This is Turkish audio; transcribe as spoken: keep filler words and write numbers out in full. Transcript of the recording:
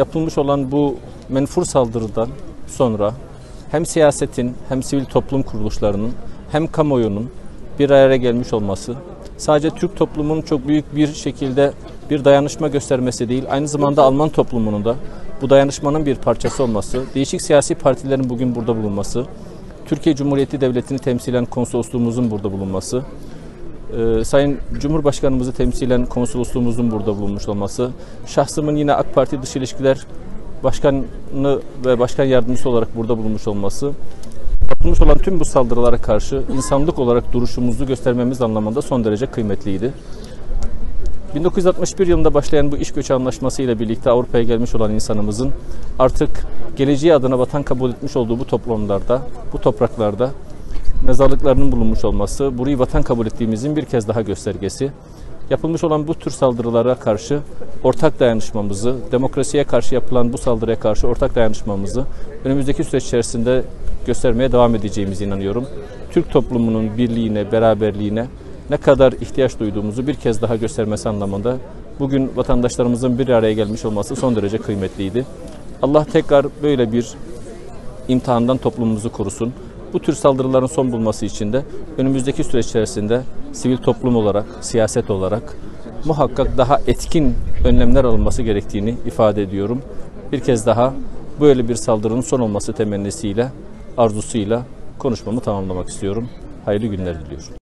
yapılmış olan bu menfur saldırıdan sonra hem siyasetin hem sivil toplum kuruluşlarının hem kamuoyunun bir araya gelmiş olması, sadece Türk toplumunun çok büyük bir şekilde bir dayanışma göstermesi değil, aynı zamanda Alman toplumunun da bu dayanışmanın bir parçası olması, değişik siyasi partilerin bugün burada bulunması, Türkiye Cumhuriyeti Devleti'ni temsilen konsolosluğumuzun burada bulunması, e, Sayın Cumhurbaşkanımızı temsilen konsolosluğumuzun burada bulunmuş olması, şahsımın yine AK Parti Dış İlişkiler Başkanı ve Başkan Yardımcısı olarak burada bulunmuş olması, yapılmış olan tüm bu saldırılara karşı insanlık olarak duruşumuzu göstermemiz anlamında son derece kıymetliydi. bin dokuz yüz altmış bir yılında başlayan bu iş göçü anlaşması ile birlikte Avrupa'ya gelmiş olan insanımızın artık geleceği adına vatan kabul etmiş olduğu bu toplumlarda, bu topraklarda mezarlıklarının bulunmuş olması, burayı vatan kabul ettiğimizin bir kez daha göstergesi. Yapılmış olan bu tür saldırılara karşı ortak dayanışmamızı, demokrasiye karşı yapılan bu saldırıya karşı ortak dayanışmamızı önümüzdeki süreç içerisinde göstermeye devam edeceğimize inanıyorum. Türk toplumunun birliğine, beraberliğine ne kadar ihtiyaç duyduğumuzu bir kez daha göstermesi anlamında bugün vatandaşlarımızın bir araya gelmiş olması son derece kıymetliydi. Allah tekrar böyle bir imtihandan toplumumuzu korusun. Bu tür saldırıların son bulması için de önümüzdeki süreç içerisinde sivil toplum olarak, siyaset olarak muhakkak daha etkin önlemler alınması gerektiğini ifade ediyorum. Bir kez daha böyle bir saldırının son olması temennisiyle, arzusuyla konuşmamı tamamlamak istiyorum. Hayırlı günler diliyorum.